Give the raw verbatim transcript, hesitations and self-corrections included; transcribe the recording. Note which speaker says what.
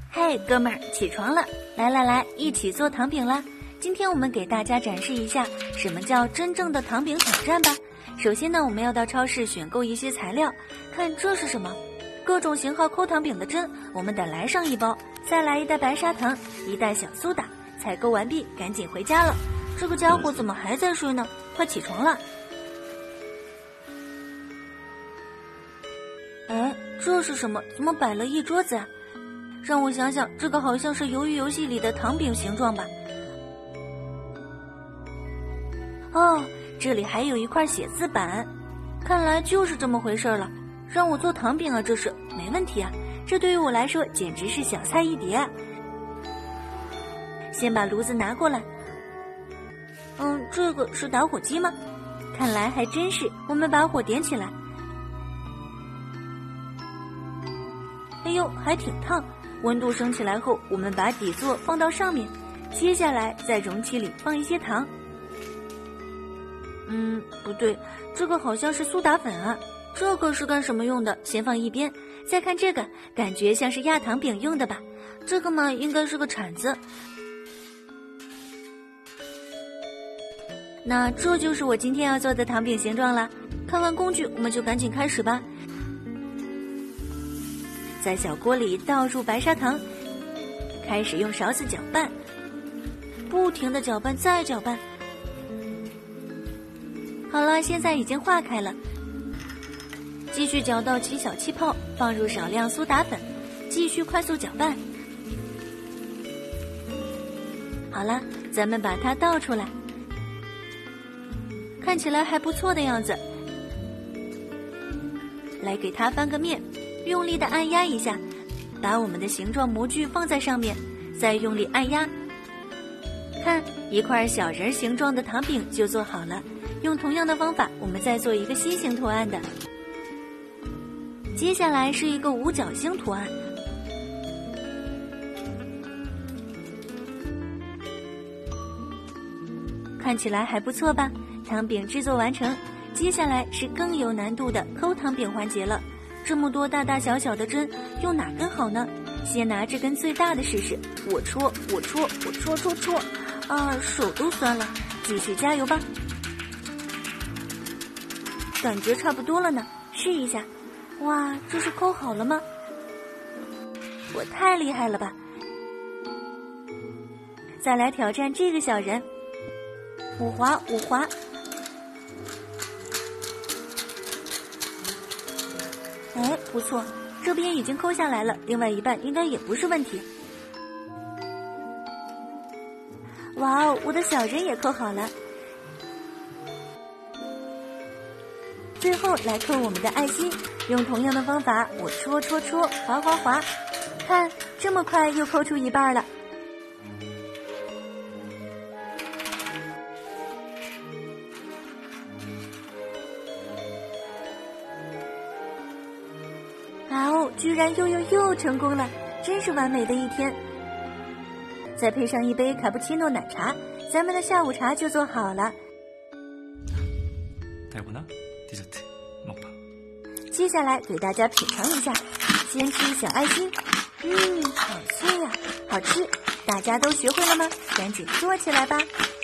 Speaker 1: 嘿，哥们儿，起床了！来来来，一起做糖饼啦！今天我们给大家展示一下什么叫真正的糖饼挑战吧。首先呢，我们要到超市选购一些材料。看这是什么？各种型号抠糖饼的针，我们得来上一包。再来一袋白砂糖，一袋小苏打。采购完毕，赶紧回家了。这个家伙怎么还在睡呢？快起床了！哎，这是什么？怎么摆了一桌子啊？让我想想，这个好像是鱿鱼游戏里的糖饼形状吧。哦，这里还有一块写字板，看来就是这么回事了。让我做糖饼啊，这是没问题啊，这对于我来说简直是小菜一碟啊。先把炉子拿过来。嗯，这个是打火机吗？看来还真是。我们把火点起来。哎呦，还挺烫。温度升起来后，我们把底座放到上面，接下来在容器里放一些糖。嗯，不对，这个好像是苏打粉啊。这个是干什么用的？先放一边。再看这个，感觉像是压糖饼用的吧？这个嘛，应该是个铲子。那这就是我今天要做的糖饼形状了。看完工具，我们就赶紧开始吧。在小锅里倒入白砂糖，开始用勺子搅拌，不停地搅拌，再搅拌。好了，现在已经化开了。继续搅到起小气泡，放入少量苏打粉，继续快速搅拌。好了，咱们把它倒出来，看起来还不错的样子。来给它翻个面，用力的按压一下，把我们的形状模具放在上面，再用力按压。看，一块小人形状的糖饼就做好了。用同样的方法，我们再做一个心形图案的。接下来是一个五角星图案。看起来还不错吧？糖饼制作完成。接下来是更有难度的抠糖饼环节了。这么多大大小小的针，用哪根好呢？先拿这根最大的试试。我戳，我戳，我戳戳戳，啊，手都酸了。继续加油吧。感觉差不多了呢，试一下。哇，这是抠好了吗？我太厉害了吧！再来挑战这个小人。我滑，我滑。哎，不错，这边已经抠下来了，另外一半应该也不是问题。哇哦，我的小人也抠好了。最后来抠我们的爱心，用同样的方法，我戳戳戳，滑滑滑。看，这么快又抠出一半了。哇哦，居然又又又成功了，真是完美的一天。再配上一杯卡布奇诺奶茶，咱们的下午茶就做好了。接下来给大家品尝一下，先吃小爱心，嗯，好脆呀，好吃。大家都学会了吗？赶紧做起来吧。